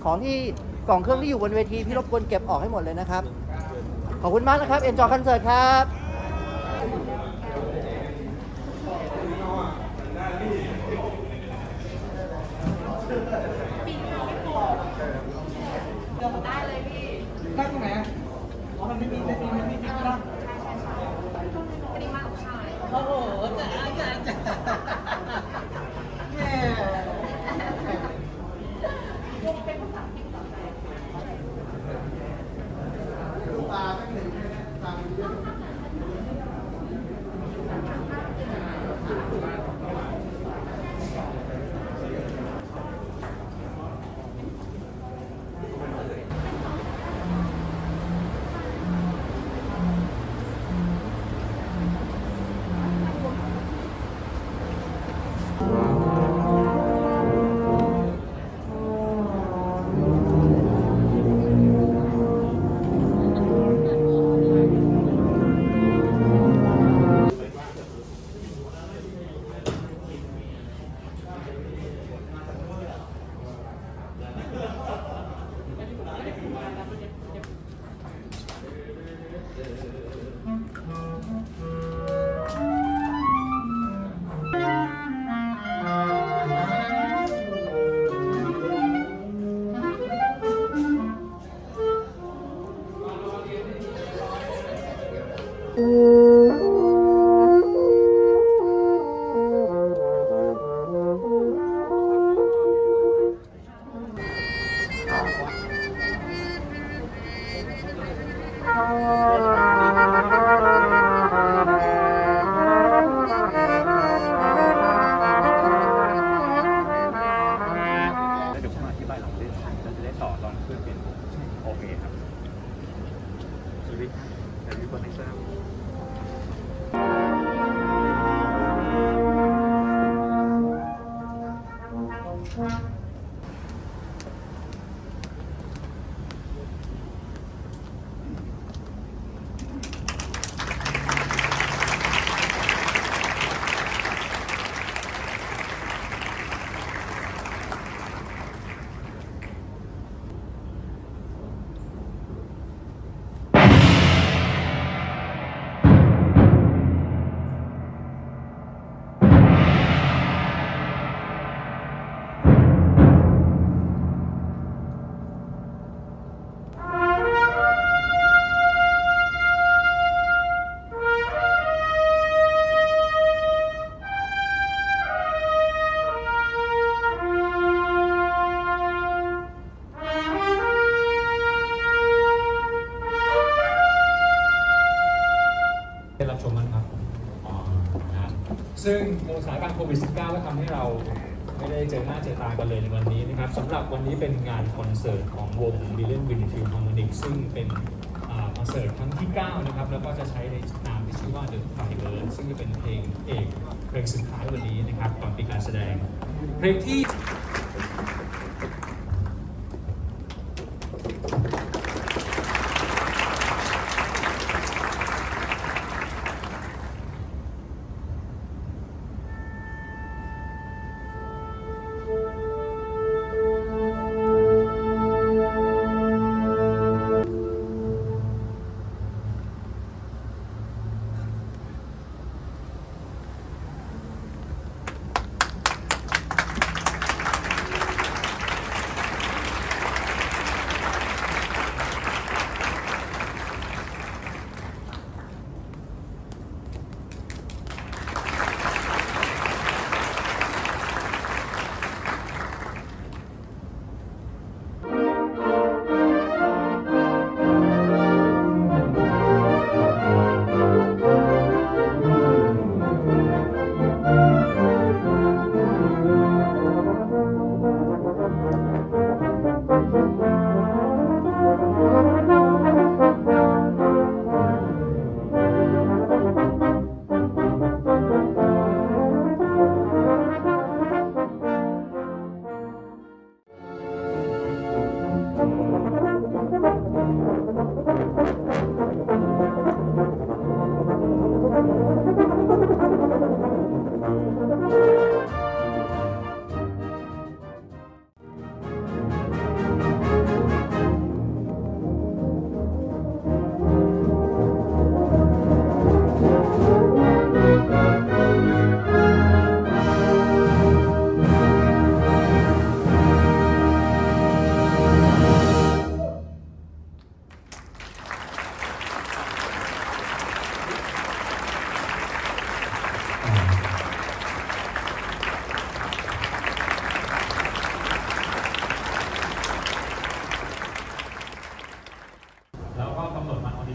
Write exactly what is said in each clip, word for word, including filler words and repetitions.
ของที่กล่องเครื่องที่อยู่บนเวทีพี่รบกวนเก็บออกให้หมดเลยนะครับขอบคุณมากนะครับ Enjoy Concert ครับได้เลยพี่ได้ตรงไหนอ่ะอ๋อมันไม่มีไม่มีไม่มีไม่ได้ไม่ได้มากกว่าข้าวเลยโอ้โหจ้าจ้าจ้าแม่เป็นภาษาอังกฤษต่อไปตาไม่หนึ่งตาเยอะซึ่งสถานการณ์โควิด สิบเก้า ก็ทำให้เราไม่ได้เจอหน้าเจอตากันเลยในวันนี้นะครับสำหรับวันนี้เป็นงานคอนเสิร์ตของวง Billion Winfield Harmonic ซึ่งเป็นคอนเสิร์ตครั้งที่เก้านะครับแล้วก็จะใช้ในนามที่ชื่อว่า The Firebird ซึ่งจะเป็นเพลงเอกเพลงสุดท้ายวันนี้นะครับก่อนปิดการแสดงเพลงที่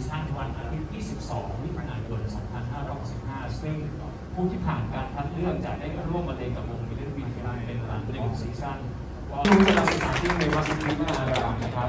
ซั่นวันอาทิตย์ที่สิบสองมิถุนายนสองพันห้าร้อยหกสิบห้าซึ่งผู้ที่ผ่านการคัดเลือกจะได้ร่วมบรรเลงกับวงมิลเลนวินฟิลเป็นหลังหนึ่งซีซั่นดูจากสถานที่ในวัดสุทธินารามนะครับ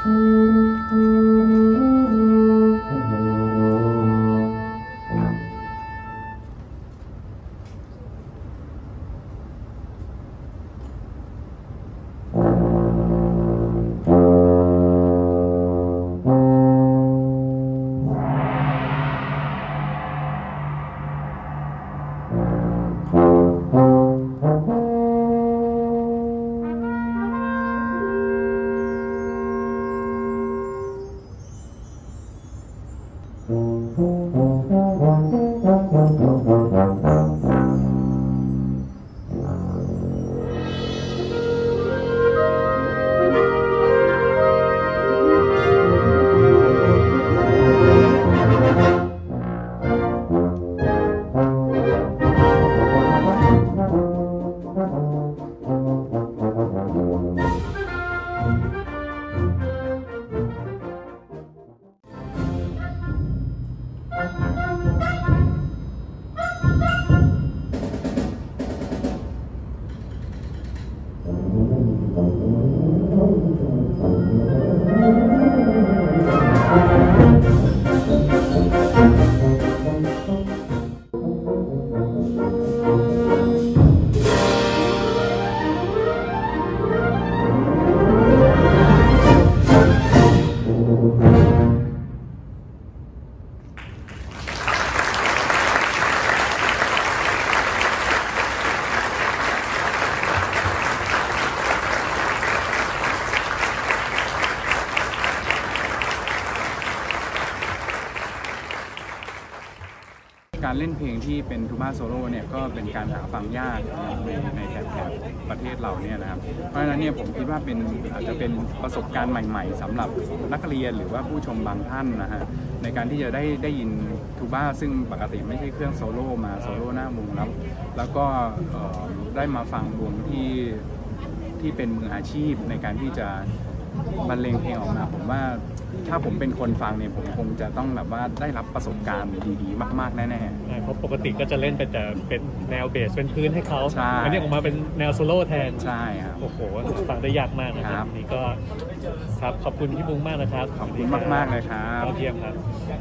การเล่นเพลงที่เป็นทูบ้าโซโล่เนี่ยก็เป็นการหาฟังยากในในแถบแถบประเทศเราเนี่ยนะครับเพราะฉะนั้นเนี่ยผมคิดว่าเป็นอาจจะเป็นประสบการณ์ใหม่ๆสำหรับนักเรียนหรือว่าผู้ชมบางท่านนะฮะในการที่จะได้ได้ยินทูบ้าซึ่งปกติไม่ใช่เครื่องโซโล่มาโซโล่หน้าวงแล้วแล้วก็ได้มาฟังวงที่ที่เป็นมืออาชีพในการที่จะบรรเลงเพลงออกมาผมว่าถ้าผมเป็นคนฟังเนี่ยผมคงจะต้องแบบว่าได้รับประสบการณ์ดีๆมากๆแน่ๆเพราะปกติก็จะเล่นเป็นแต่เป็นแนวเบสเป็นพื้นให้เขาอันนี้ออกมาเป็นแนวโซโล่แทนใช่ครับโอ้โหฟังได้ยากมากนะครับนี่ก็ครับขอบคุณพี่บุ้งมากนะครับขอบคุณมากๆเลยครับยอดเยี่ยมครับ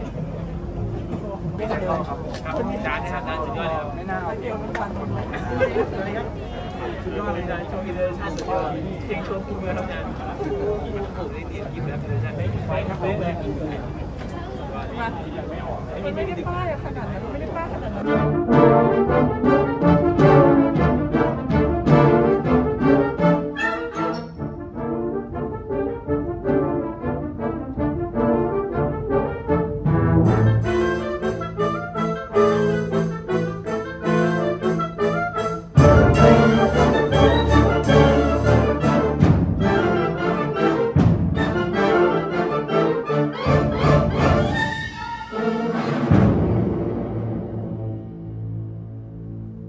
ไม่ได้ครับครับจานครับจานสุดยอดเลยครับไม่น่าเอาเก่งสุดยอดเลยนะโชว์อีเดอร์ชันสุดยอดเพลงโชว์คู่มือทำงานที่มันปลูกได้ดีกินแล้วเป็นชันไม่ไฟครับเลยมันไม่ได้ป้ายขนาดนั้นไม่ได้ป้ายขนาดนั้น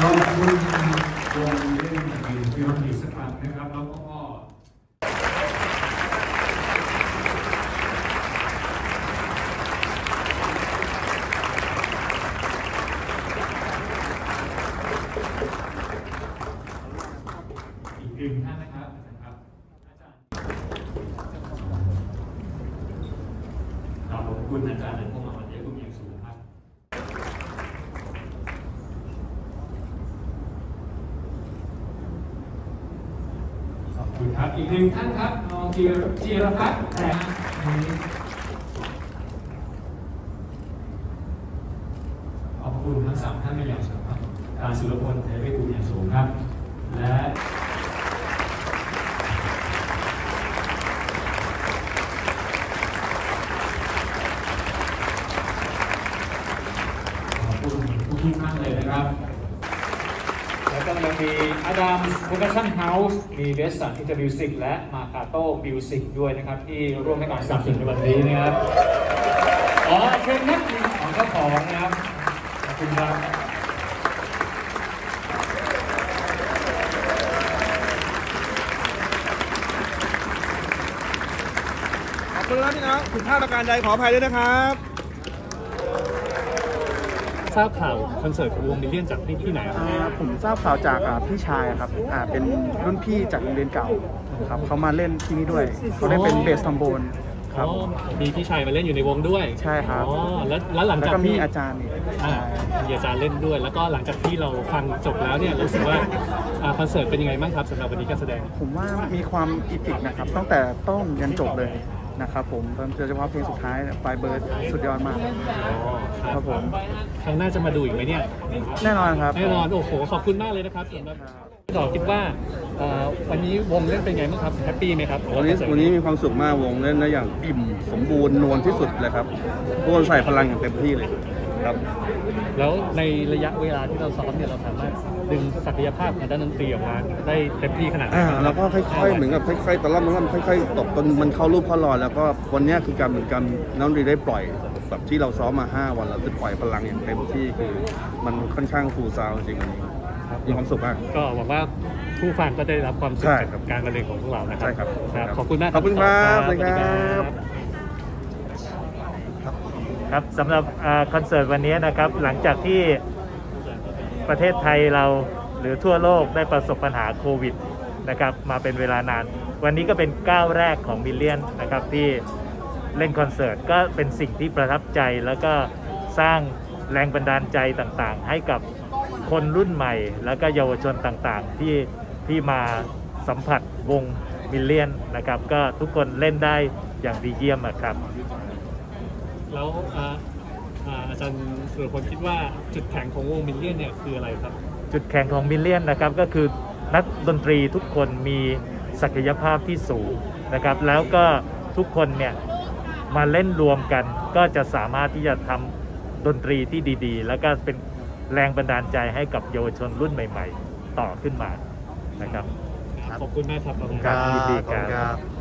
ขอบคุณวงเล่นวินฟิลอีกสักครั้งนะครับแล้วก็อีกหนึ่งท่านนะครับนะครับอาจารย์ขอบคุณอาจารย์และพวกเราเยอะคุณอย่างสูงครับขอบคุณครับอีกหนึ่งท่านครับน้องจีรจีรพัฒน์แต่ขอบคุณทั้งสามท่านเป็นอย่างสูงครับการสุรพลเทวิกุลอย่างสูงครับและทุกท่านเลยนะครับ แล้วก็ยังมีอดัมโปรดักชั่นเฮาส์มีเบสสันอินเตอร์มิวสิกและมาคาโต้มิวสิกด้วยนะครับที่ร่วมในการสนับสนุนในวันนี้นะครับอ๋อเชิญครับของเจ้าของนะครับขอบคุณครับขอบคุณแล้วพี่น้องผิดพลาดประการใดขออภัยด้วยนะครับทราบข่าวคอนเสิร์ตวงมิลเลียนจากที่ที่ไหนครับอ่าผมทราบข่าวจากอ่าพี่ชายครับอ่าเป็นรุ่นพี่จากโรงเรียนเก่าครับเขามาเล่นที่นี่ด้วยเขาได้เป็นเบสทอมโบนคอ๋รัอบ มีพี่ชายมาเล่นอยู่ในวงด้วยใช่ครับอ๋อแล้วแล้วหลังแล้วจากก็มีที่อาจารย์อีกอ่ามีอาจารย์เล่นด้วย แล้วก็หลังจากที่เราฟังจบแล้วเนี่ยรู้สึกว่าอ่าคอนเสิร์ตเป็นยังไงบ้างครับสำหรับวันนี้การแสดงผมว่ามีความอีพิกนะครับตั้งแต่ต้นยันจบเลยนะครับผมโดยเฉพาะเพลงสุดท้ายไฟเบิร์ดสุดยอดมากอ๋อครับผมครั้งหน้าจะมาดูอีกไหมเนี่ยแน่นอนครับแน่นอนโอ้โหขอบคุณมากเลยนะครับสำหรับต่อคิดว่าเอ่อวันนี้วงเล่นเป็นไงบ้างครับแฮปปี้ไหมครับวันนี้วันนี้มีความสุขมากวงเล่นได้อย่างอิ่มสมบูรณ์นวลที่สุดเลยครับทุกคนใส่พลังอย่างเต็มที่เลยครับแล้วในระยะเวลาที่เราซ้อมเนี่ยเราสามารถดึงศักยภาพของด้านดนตรีออกมาได้เต็มที่ขนาดไหนอ่าครับแล้วก็ค่อยๆเหมือนกับค่อยๆตะล่อมตะล่อมค่อยๆตกจนมันเข้ารูปเข้ารอยแล้วก็วันนี้คือการเหมือนกันน้องดีได้ปล่อยแบบที่เราซ้อมมาห้าวันเราได้ปล่อยพลังอย่างเต็มที่คือมันค่อนข้างฟูลซาวด์จริงวันนี้มีความสุขมากก็หวังว่าผู้ฟังก็ได้รับความสุขใช่จากการบรรเลงของพวกเรานะครัใช่ครับครับขอบคุณมากขอบคุณครับสวัสดีครัสวัสดีครับ บครับสำหรับคอนเสิร์ตวันนี้นะครับหลังจากที่ประเทศไทยเราหรือทั่วโลกได้ประสบปัญหาโควิดนะครับมาเป็นเวลานาน วันนี้ก็เป็นก้าวแรกของมิลเลียนนะครับที่เล่นคอนเสิร์ตก็เป็นสิ่งที่ประทับใจแล้วก็สร้างแรงบันดาลใจต่างๆ ให้กับคนรุ่นใหม่แล้วก็เยาวชนต่างๆที่ที่มาสัมผัสวงมิลเลียนนะครับก็ทุกคนเล่นได้อย่างดีเยี่ยมครับแล้วอ่าอ่าอาจารย์สุรพลคิดว่าจุดแข็งของวงมิลเลียนเนี่ยคืออะไรครับจุดแข็งของมิลเลียนนะครับก็คือนักดนตรีทุกคนมีศักยภาพที่สูงนะครับแล้วก็ทุกคนเนี่ยมาเล่นรวมกันก็จะสามารถที่จะทำดนตรีที่ดีๆ แล้วก็เป็นแรงบันดาลใจให้กับเยาวชนรุ่นใหม่ๆ ต่อขึ้นมานะครับขอบคุณมากครับขอบคุณครับยินดีครับขอบคุณครับ